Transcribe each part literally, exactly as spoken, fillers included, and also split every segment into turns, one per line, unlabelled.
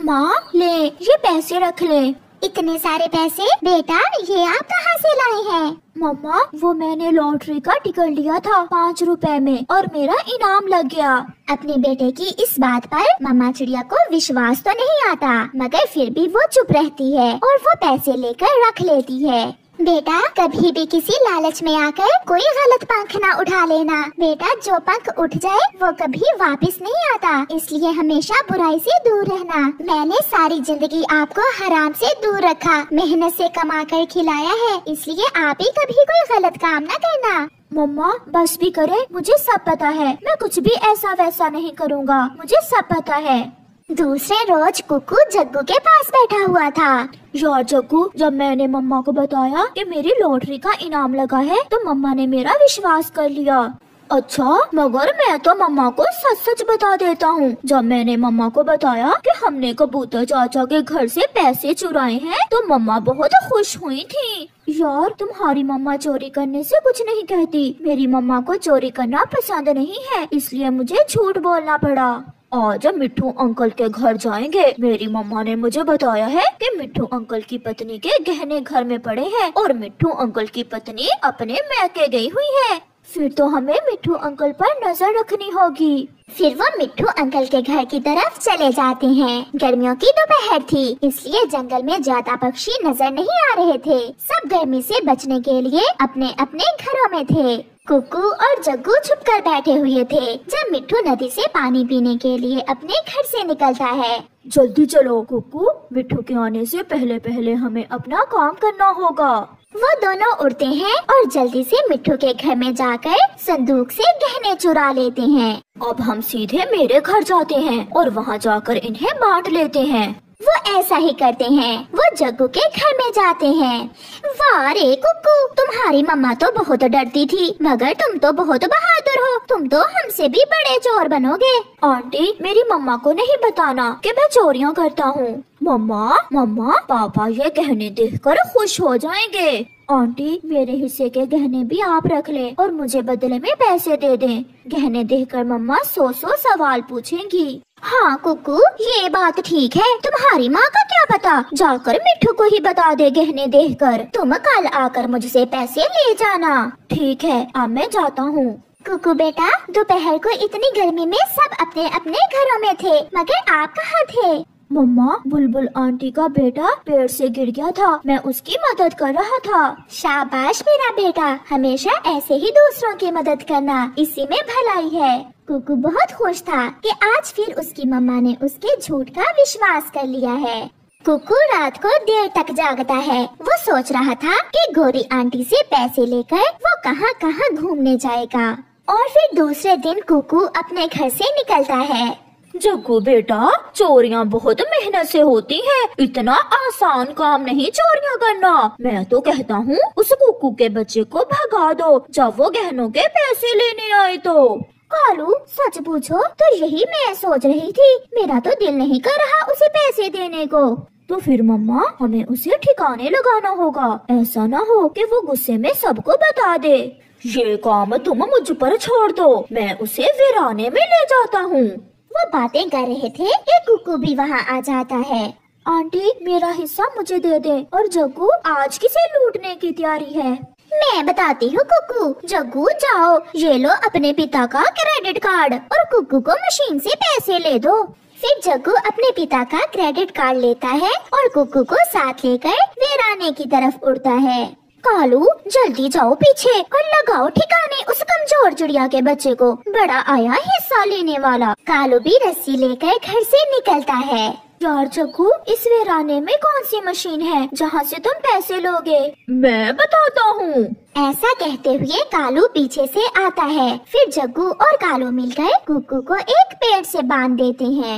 मम्मा ले ये पैसे रख ले।
इतने सारे पैसे बेटा, ये आप कहाँ से लाए हैं?
मम्मा वो मैंने लॉटरी का टिकट लिया था पाँच रुपए में और मेरा इनाम लग गया।
अपने बेटे की इस बात पर मम्मा चिड़िया को विश्वास तो नहीं आता, मगर फिर भी वो चुप रहती है और वो पैसे लेकर रख लेती है। बेटा, कभी भी किसी लालच में आकर कोई गलत पंख ना उठा लेना। बेटा, जो पंख उठ जाए वो कभी वापस नहीं आता, इसलिए हमेशा बुराई से दूर रहना। मैंने सारी जिंदगी आपको हराम से दूर रखा, मेहनत से कमा कर खिलाया है, इसलिए आप ही कभी कोई गलत काम न करना।
मम्मा बस भी करे, मुझे सब पता है, मैं कुछ भी ऐसा वैसा नहीं करूँगा, मुझे सब पता है।
दूसरे रोज कुकू जग्गू के पास बैठा हुआ था।
यार जग्गू, जब मैंने मम्मा को बताया कि मेरी लॉटरी का इनाम लगा है तो मम्मा ने मेरा विश्वास कर लिया। अच्छा, मगर मैं तो मम्मा को सच सच बता देता हूँ। जब मैंने मम्मा को बताया कि हमने कबूतर चाचा के घर से पैसे चुराए हैं तो मम्मा बहुत खुश हुई थी। यार तुम्हारी मम्मा चोरी करने से कुछ नहीं कहती, मेरी मम्मा को चोरी करना पसंद नहीं है, इसलिए मुझे झूठ बोलना पड़ा। आज मिट्ठू अंकल के घर जाएंगे। मेरी मम्मा ने मुझे बताया है कि मिट्ठू अंकल की पत्नी के गहने घर में पड़े हैं और मिट्ठू अंकल की पत्नी अपने मैके गई हुई है। फिर तो हमें मिट्ठू अंकल पर नजर रखनी होगी।
फिर वो मिट्ठू अंकल के घर की तरफ चले जाते हैं। गर्मियों की दोपहर थी, इसलिए जंगल में ज्यादा पक्षी नजर नहीं आ रहे थे। सब गर्मी से बचने के लिए अपने अपने घरों में थे। कुकू और जग्गू छुप कर बैठे हुए थे जब मिट्ठू नदी से पानी पीने के लिए अपने घर से निकलता है।
जल्दी चलो कुकू, मिट्ठू के आने से पहले पहले हमें अपना काम करना होगा।
वो दोनों उड़ते हैं और जल्दी से मिट्ठू के घर में जाकर संदूक से गहने चुरा लेते हैं।
अब हम सीधे मेरे घर जाते हैं और वहाँ जाकर इन्हें बांट लेते हैं।
वो ऐसा ही करते हैं। वो जग्गू के घर में जाते हैं। वाह रे कुकू, तुम्हारी मम्मा तो बहुत डरती थी, मगर तुम तो बहुत बहादुर हो, तुम तो हमसे भी बड़े चोर बनोगे।
आंटी, मेरी मम्मा को नहीं बताना कि मैं चोरियाँ करता हूँ। मम्मा मम्मा पापा ये गहने देखकर खुश हो जाएंगे। आंटी, मेरे हिस्से के गहने भी आप रख लें और मुझे बदले में पैसे दे दें। गहने देखकर मम्मा सौ सौ सवाल पूछेंगी।
हाँ कुकू, ये बात ठीक है। तुम्हारी माँ का क्या पता, जाकर मिट्ठू को ही बता दे गहने देखकर। तुम कल आकर मुझसे पैसे ले जाना।
ठीक है, अब मैं जाता हूँ।
कुकू बेटा, दोपहर को इतनी गर्मी में सब अपने अपने घरों में थे, मगर आप कहाँ थे?
मम्मा, बुलबुल आंटी का बेटा पेड़ से गिर गया था, मैं उसकी मदद कर रहा था।
शाबाश मेरा बेटा, हमेशा ऐसे ही दूसरों की मदद करना, इसी में भलाई है। कुकू बहुत खुश था कि आज फिर उसकी मम्मा ने उसके झूठ का विश्वास कर लिया है। कुकू रात को देर तक जागता है। वो सोच रहा था कि गोरी आंटी से पैसे लेकर वो कहाँ कहाँ घूमने जाएगा। और फिर दूसरे दिन कुकू अपने घर से निकलता है।
जग्गू बेटा, चोरियाँ बहुत मेहनत से होती हैं, इतना आसान काम नहीं चोरियाँ करना। मैं तो कहता हूँ उस कुकू के बच्चे को भगा दो जब वो गहनों के पैसे लेने आए तो।
कालू, सच पूछो तो यही मैं सोच रही थी, मेरा तो दिल नहीं कर रहा उसे पैसे देने को।
तो फिर मम्मा, हमें उसे ठिकाने लगाना होगा, ऐसा ना हो कि वो गुस्से में सबको बता दे। ये काम तुम मुझ पर छोड़ दो, मैं उसे वीराने में ले जाता हूँ।
वो बातें कर रहे थे कि कुकू भी वहाँ आ जाता है।
आंटी, मेरा हिस्सा मुझे दे दे। और जग्गू आज किसे लूटने की तैयारी है?
मैं बताती हूँ कुकू। जग्गू जाओ, ये लो अपने पिता का क्रेडिट कार्ड और कुकू को मशीन से पैसे ले दो। फिर जग्गू अपने पिता का क्रेडिट कार्ड लेता है और कुकू को साथ लेकर वीराने की तरफ उड़ता है। कालू, जल्दी जाओ पीछे और लगाओ ठिकाने उस कमजोर चिड़िया के बच्चे को, बड़ा आया हिस्सा लेने वाला। कालू भी रस्सी लेकर घर से निकलता है।
यार जग्गू, इस वीराने में कौन सी मशीन है जहाँ से तुम पैसे लोगे? मैं बताता हूँ।
ऐसा कहते हुए कालू पीछे से आता है। फिर जग्गू और कालू मिलकर कुकू को एक पेड़ से बांध देते हैं।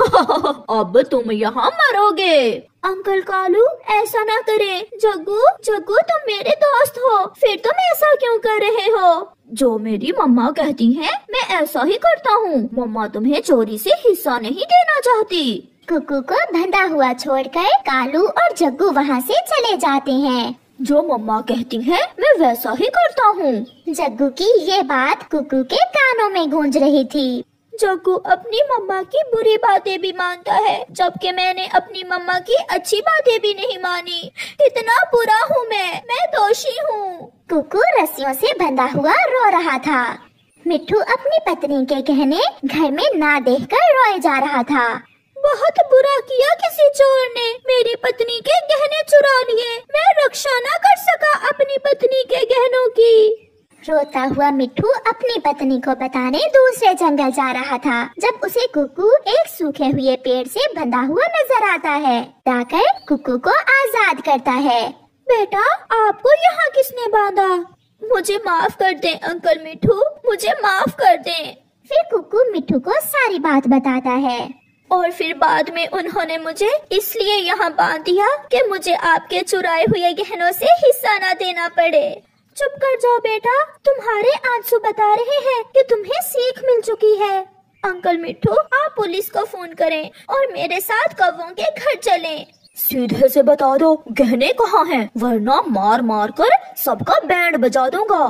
अब तुम यहाँ मरोगे। अंकल कालू, ऐसा ना करे। जग्गू जग्गू, तुम मेरे दोस्त हो, फिर तुम ऐसा क्यों कर रहे हो? जो मेरी मम्मा कहती हैं, मैं ऐसा ही करता हूँ। मम्मा तुम्हें चोरी से हिस्सा नहीं देना चाहती।
कुकू को बंधा हुआ छोड़कर कालू और जग्गू वहाँ से चले जाते हैं।
जो मम्मा कहती हैं, मैं वैसा ही करता हूँ।
जग्गू की ये बात कुकू के कानों में गूंज रही थी।
जग्गू अपनी मम्मा की बुरी बातें भी मानता है, जबकि मैंने अपनी मम्मा की अच्छी बातें भी नहीं मानी। कितना बुरा हूँ मैं मैं दोषी हूँ।
कुकू रस्सियों से बंधा हुआ रो रहा था। मिट्ठू अपनी पत्नी के गहने घर में ना देखकर रोए जा रहा था।
बहुत बुरा किया किसी चोर ने, मेरी पत्नी के गहने चुरा लिए। मैं रक्षा न कर सका अपनी पत्नी के गहनों की।
रोता हुआ मिट्ठू अपनी पत्नी को बताने दूसरे जंगल जा रहा था, जब उसे कुकू एक सूखे हुए पेड़ से बंधा हुआ नजर आता है। जाकर कुकू को आजाद करता है।
बेटा, आपको यहाँ किसने बांधा? मुझे माफ कर दें अंकल मिट्ठू, मुझे माफ कर दें।
फिर कुकू मिट्ठू को सारी बात बताता है।
और फिर बाद में उन्होंने मुझे इसलिए यहाँ बांध दिया कि मुझे आपके चुराए हुए गहनों से हिस्सा न देना पड़े। चुप कर जाओ बेटा, तुम्हारे आंसू बता रहे हैं कि तुम्हें सीख मिल चुकी है। अंकल मिट्ठू, आप पुलिस को फोन करें और मेरे साथ कौवों के घर चलें।
सीधे से बता दो गहने कहाँ हैं, वरना मार मार कर सबका बैंड बजा दूंगा।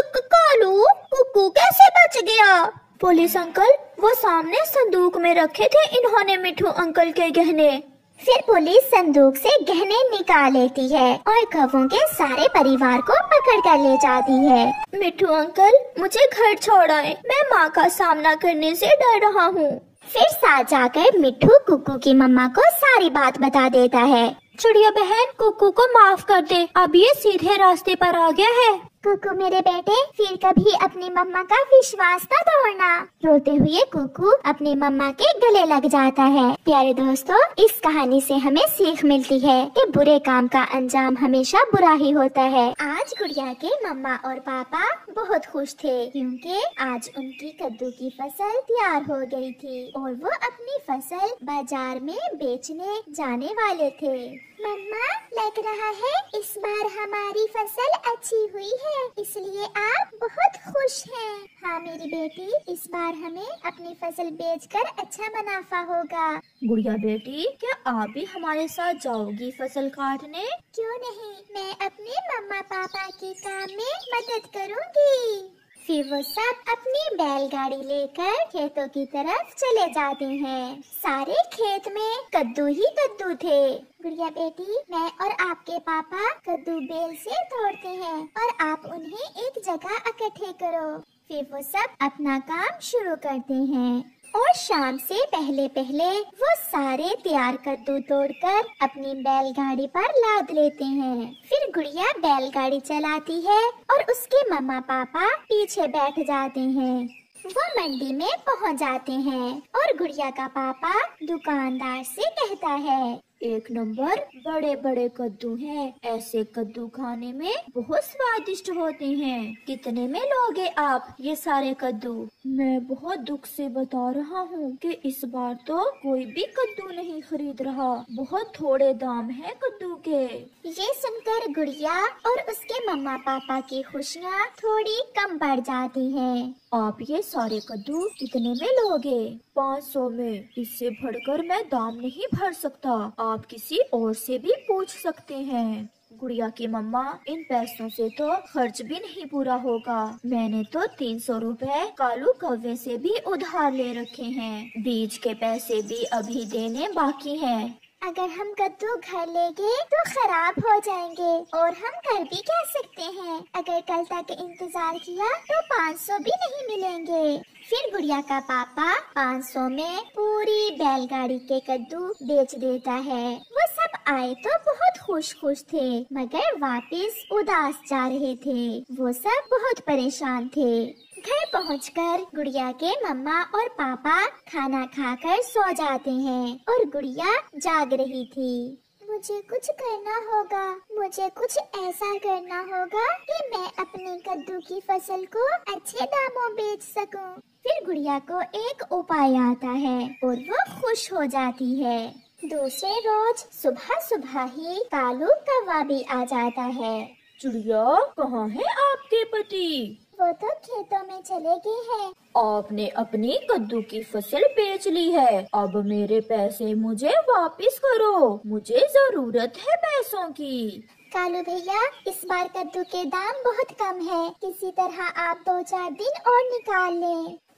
कालू, कुकू कैसे बच गया? पुलिस अंकल, वो सामने संदूक में रखे थे इन्होंने मिट्ठू अंकल के गहने।
फिर पुलिस संदूक से गहने निकाल लेती है और कौवों के सारे परिवार को पकड़ कर ले जाती है।
मिट्ठू अंकल, मुझे घर छोड़ाएं, मैं माँ का सामना करने से डर रहा हूँ।
फिर साथ जाकर मिट्ठू कुकू की मम्मा को सारी बात बता देता है।
चिड़िया बहन, कुकू को माफ कर दे, अब ये सीधे रास्ते पर आ गया है।
कुकू मेरे बेटे, फिर कभी अपनी मम्मा का विश्वास न तोड़ना। रोते हुए कुकू अपनी मम्मा के गले लग जाता है। प्यारे दोस्तों, इस कहानी से हमें सीख मिलती है कि बुरे काम का अंजाम हमेशा बुरा ही होता है। आज गुड़िया के मम्मा और पापा बहुत खुश थे, क्योंकि आज उनकी कद्दू की फसल तैयार हो गई थी और वो अपनी फसल बाजार में बेचने जाने वाले थे। मम्मा, लग रहा है इस बार हमारी फसल अच्छी हुई है, इसलिए आप बहुत खुश हैं। हाँ मेरी बेटी, इस बार हमें अपनी फसल बेचकर अच्छा मुनाफा होगा।
गुड़िया बेटी, क्या आप भी हमारे साथ जाओगी फसल काटने?
क्यों नहीं, मैं अपने मम्मा पापा के काम में मदद करूँगी। फिर वो सब अपनी बैलगाड़ी लेकर खेतों की तरफ चले जाते हैं। सारे खेत में कद्दू ही कद्दू थे। गुड़िया बेटी, मैं और आपके पापा कद्दू बेल से तोड़ते हैं और आप उन्हें एक जगह इकट्ठे करो। फिर वो सब अपना काम शुरू करते हैं और शाम से पहले पहले वो सारे तैयार कद्दू तोड़कर अपनी बैलगाड़ी पर लाद लेते हैं। फिर गुड़िया बैलगाड़ी चलाती है और उसके मम्मा पापा पीछे बैठ जाते हैं। वो मंडी में पहुंच जाते हैं और गुड़िया का पापा दुकानदार से कहता है,
एक नंबर बड़े बड़े कद्दू हैं। ऐसे कद्दू खाने में बहुत स्वादिष्ट होते हैं। कितने में लोगे आप ये सारे कद्दू? मैं बहुत दुख से बता रहा हूँ कि इस बार तो कोई भी कद्दू नहीं खरीद रहा, बहुत थोड़े दाम हैं कद्दू के।
ये सुनकर गुड़िया और उसके मम्मा पापा की खुशियाँ थोड़ी कम बढ़ जाती हैं।
आप ये सारे कद्दू कितने में लोगे?
पाँच सौ में, इससे बढ़कर मैं दाम नहीं भर सकता। आप किसी और से भी पूछ सकते हैं।
गुड़िया की मम्मा, इन पैसों से तो खर्च भी नहीं पूरा होगा। मैंने तो तीन सौ रुपए कालू कौवे से भी उधार ले रखे हैं। बीज के पैसे भी अभी देने बाकी हैं।
अगर हम कद्दू घर ले गए तो खराब हो जाएंगे और हम कर भी कह सकते हैं, अगर कल तक इंतजार किया तो पाँच सौ भी नहीं मिलेंगे। फिर गुड़िया का पापा पाँच सौ में पूरी बैलगाड़ी के कद्दू बेच देता है। वो सब आए तो बहुत खुश खुश थे, मगर वापस उदास जा रहे थे। वो सब बहुत परेशान थे। घर पहुंचकर गुड़िया के मम्मा और पापा खाना खाकर सो जाते हैं और गुड़िया जाग रही थी। मुझे कुछ करना होगा, मुझे कुछ ऐसा करना होगा कि मैं अपनी कद्दू की फसल को अच्छे दामों बेच सकूं। फिर गुड़िया को एक उपाय आता है और वो खुश हो जाती है। दूसरे रोज सुबह सुबह ही कालू कौवा भी आ जाता है।
चिड़िया, कहाँ है आपके पति?
वो तो खेतों में चले गए हैं।
आपने अपनी कद्दू की फसल बेच ली है, अब मेरे पैसे मुझे वापस करो, मुझे जरूरत है पैसों की।
कालू भैया, इस बार कद्दू के दाम बहुत कम है, किसी तरह आप दो चार दिन और निकाल लें।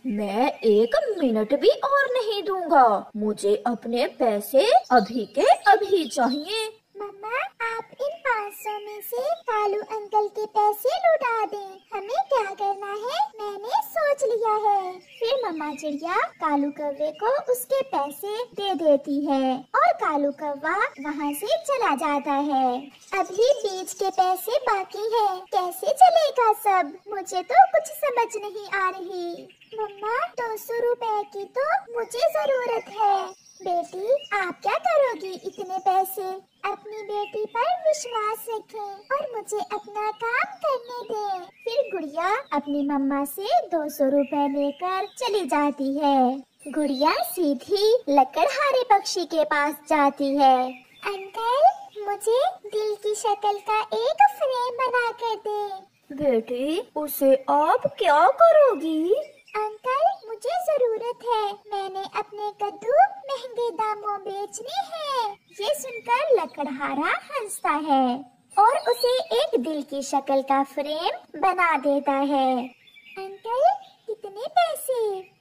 मैं एक मिनट भी और नहीं दूंगा। मुझे अपने पैसे अभी के अभी चाहिए।
मम्मा, आप इन पाँच सौ में से कालू अंकल के पैसे लौटा दें। हमें क्या करना है मैंने सोच लिया है। फिर मम्मा चिड़िया कालू कौवे को उसके पैसे दे देती है और कालू कौवा वहाँ से चला जाता है। अभी बीच के पैसे बाकी है, कैसे चलेगा सब? मुझे तो कुछ समझ नहीं आ रही। मम्मा, दो सौ रुपए की तो मुझे जरूरत है। बेटी, आप क्या करोगी इतने पैसे? अपनी बेटी पर विश्वास रखें और मुझे अपना काम करने दें। फिर गुड़िया अपनी मम्मा से दो सौ रुपए लेकर चली जाती है। गुड़िया सीधी लकड़हारे पक्षी के पास जाती है। अंकल, मुझे दिल की शक्ल का एक फ्रेम बना कर दे।
बेटी, उसे आप क्या करोगी?
अंकल, मुझे जरूरत है। मैंने अपने कद्दू महंगे दामों बेचने हैं। ये सुनकर लकड़हारा हंसता है और उसे एक दिल की शक्ल का फ्रेम बना देता है। अंकल, कितने पैसे?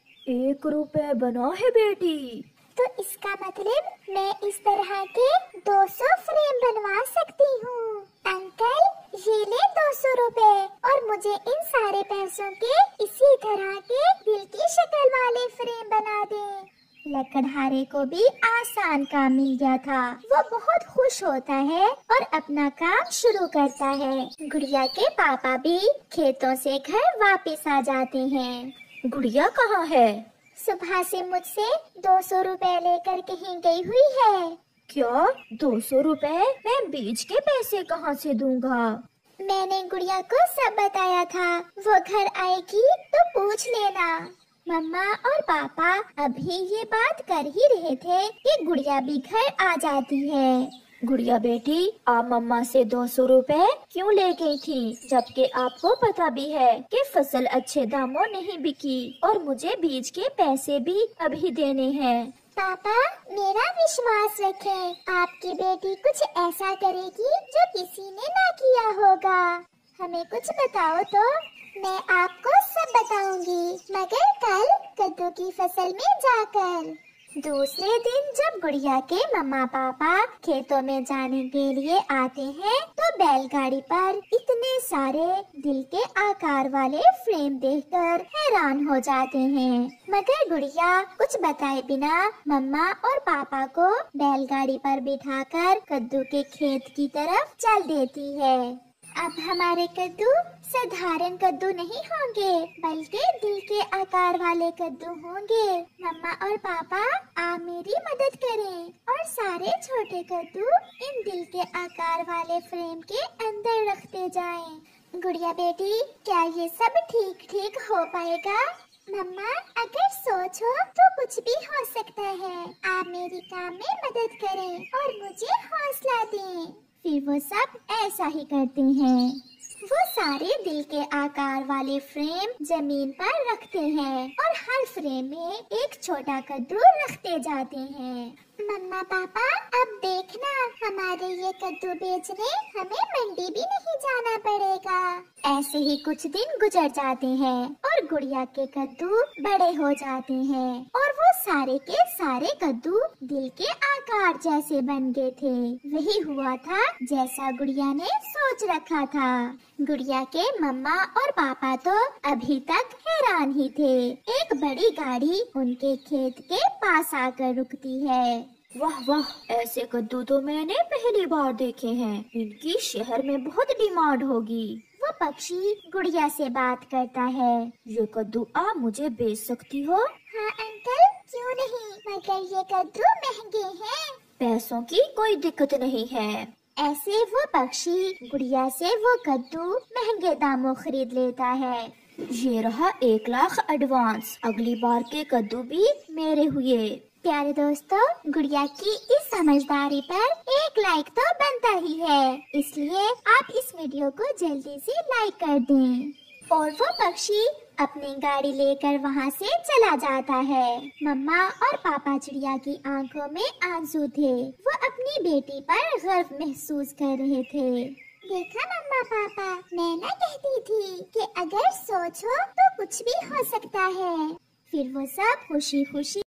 एक रुपए बना है बेटी।
तो इसका मतलब मैं इस तरह के दो सौ फ्रेम बनवा सकती हूँ। अंकल, ये ले दो सौ रुपए और मुझे इन सारे पैसों के इसी तरह के दिल की शक्ल वाले फ्रेम बना दे। लकड़हारे को भी आसान काम मिल गया था। वो बहुत खुश होता है और अपना काम शुरू करता है। गुड़िया के पापा भी खेतों से घर वापस आ जाते हैं।
गुड़िया कहाँ है?
सुबह से मुझसे दो सौ रुपए लेकर कहीं गई हुई है।
क्या? दो सौ रुपए? मैं बीज के पैसे कहाँ से दूंगा?
मैंने गुड़िया को सब बताया था। वो घर आएगी तो पूछ लेना। मम्मा और पापा अभी ये बात कर ही रहे थे कि गुड़िया भी घर आ जाती है।
गुड़िया बेटी, आप मम्मा से दो सौ रुपए क्यों ले गई थी, जबकि आपको पता भी है कि फसल अच्छे दामों नहीं बिकी और मुझे बीज के पैसे भी अभी देने हैं।
पापा, मेरा विश्वास रखें, आपकी बेटी कुछ ऐसा करेगी जो किसी ने ना किया होगा। हमें कुछ बताओ तो मैं आपको सब बताऊंगी, मगर कल कद्दू की फसल में जाकर। दूसरे दिन जब गुड़िया के मम्मा पापा खेतों में जाने के लिए आते हैं तो बैलगाड़ी पर इतने सारे दिल के आकार वाले फ्रेम देखकर हैरान हो जाते हैं। मगर गुड़िया कुछ बताए बिना मम्मा और पापा को बैलगाड़ी पर बिठाकर कद्दू के खेत की तरफ चल देती है। अब हमारे कद्दू साधारण कद्दू नहीं होंगे, बल्कि दिल के आकार वाले कद्दू होंगे। मम्मा और पापा, आप मेरी मदद करें और सारे छोटे कद्दू इन दिल के आकार वाले फ्रेम के अंदर रखते जाएं। गुड़िया बेटी, क्या ये सब ठीक ठीक हो पाएगा? मम्मा, अगर सोचो तो कुछ भी हो सकता है। आप मेरी काम में मदद करें और मुझे हौसला दें। फिर वो सब ऐसा ही करते हैं। वो सारे दिल के आकार वाले फ्रेम जमीन पर रखते हैं और हर फ्रेम में एक छोटा कद्दू रखते जाते हैं। मम्मा पापा, अब देखना, हमारे ये कद्दू बेचने हमें मंडी भी नहीं जाना पड़ेगा। ऐसे ही कुछ दिन गुजर जाते हैं और गुड़िया के कद्दू बड़े हो जाते हैं और वो सारे के सारे कद्दू दिल के आकार जैसे बन गए थे। वही हुआ था जैसा गुड़िया ने सोच रखा था। गुड़िया के मम्मा और पापा तो अभी तक हैरान ही थे। एक बड़ी गाड़ी उनके खेत के पास आकर रुकती है।
वाह वाह, ऐसे कद्दू तो मैंने पहली बार देखे हैं। इनकी शहर में बहुत डिमांड होगी।
वो पक्षी गुड़िया से बात करता है।
ये कद्दू आप मुझे बेच सकती हो?
हाँ अंकल, क्यों नहीं, मगर ये कद्दू महंगे हैं।
पैसों की कोई दिक्कत नहीं है।
ऐसे वो पक्षी गुड़िया से वो कद्दू महंगे दामों खरीद लेता है।
ये रहा एक लाख एडवांस। अगली बार के कद्दू भी मेरे हुए।
प्यारे दोस्तों, गुड़िया की इस समझदारी पर एक लाइक तो बनता ही है, इसलिए आप इस वीडियो को जल्दी से लाइक कर दें। और वो पक्षी अपनी गाड़ी लेकर वहाँ से चला जाता है। मम्मा और पापा चिड़िया की आंखों में आंसू थे। वो अपनी बेटी पर गर्व महसूस कर रहे थे। देखा मम्मा पापा, मैं ना कहती थी कि अगर सोचो तो कुछ भी हो सकता है। फिर वो सब खुशी खुशी